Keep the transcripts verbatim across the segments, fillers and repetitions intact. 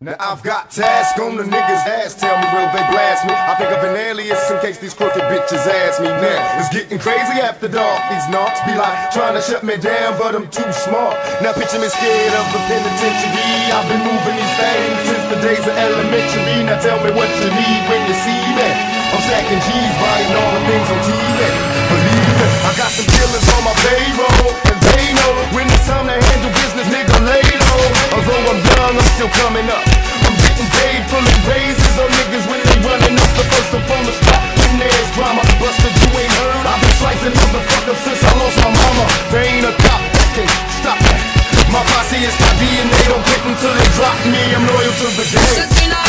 Now I've got tasks on the niggas' ass. Tell me, will they blast me? I think of an alias in case these crooked bitches ask me. Now it's getting crazy after dark. These knocks be like trying to shut me down, but I'm too smart. Now picture me scared of the penitentiary. I've been moving these things since the days of elementary. Now tell me what you need when you see me. I'm stacking G's, buying all the things on T V. Believe me, I got some killers on my payroll, and they know when it's time to handle business, nigga, lay low. Although I'm young, I'm still coming up. I'm getting paid, pulling raises on niggas when they running up the first up on the spot. When there's drama, busted, you ain't heard. I've been slicing motherfuckers since I lost my mama. There ain't a cop that can stop that. My posse is my D N A, don't quit until they drop me. I'm loyal to the game.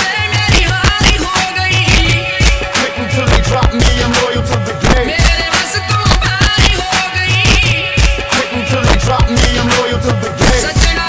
Quit until they drop me, I'm loyal to the game. Quit until they drop me, I'm loyal to the game.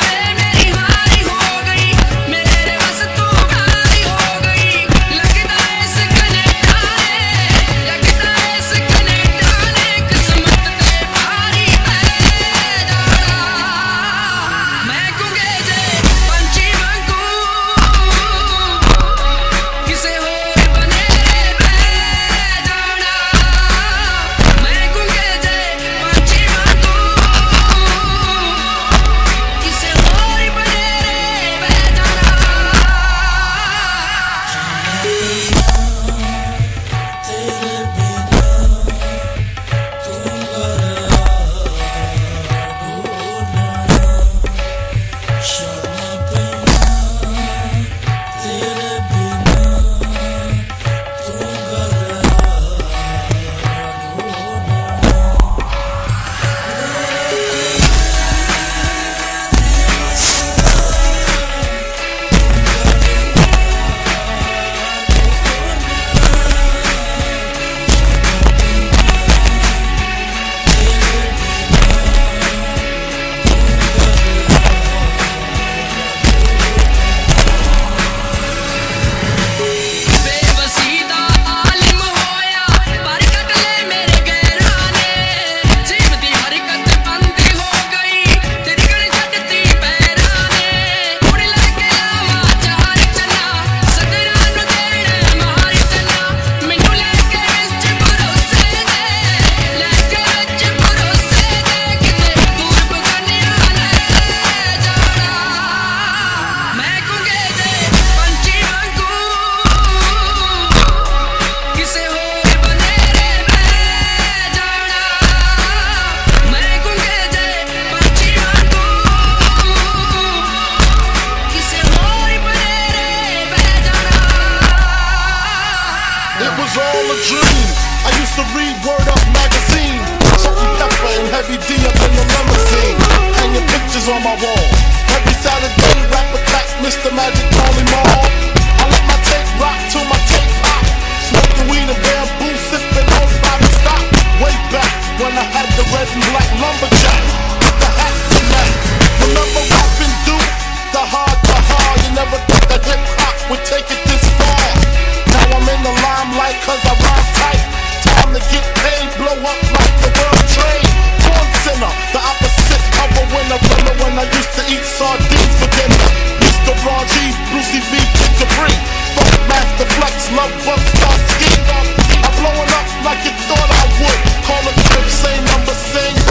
All a dream. I used to read Word Up magazine, Salt and Pepper and Heavy D up in the limousine, hanging pictures on my wall. Every Saturday, rap attacks, Mister Magic Molly Mall. I let my tape rock till my tape pop. Smoking weed and bamboo, sipping on body stock. Way back when I had the red and black lumberjack with the hat and that. Remember rapping Duke, the hard, the hard. You never thought that hip hop would take it this far. Now I'm in the limelight cause I rhyme tight. Time to get paid, blow up like the world trade. Born sinner, the opposite of a winner. Remember when I used to eat sardines for dinner? Mister Ron G, Brucey V, Kid Capri, Funk Master Flex, Love Bug, Star Ski. I'm blowing up like you thought I would. Call a trip, same number, same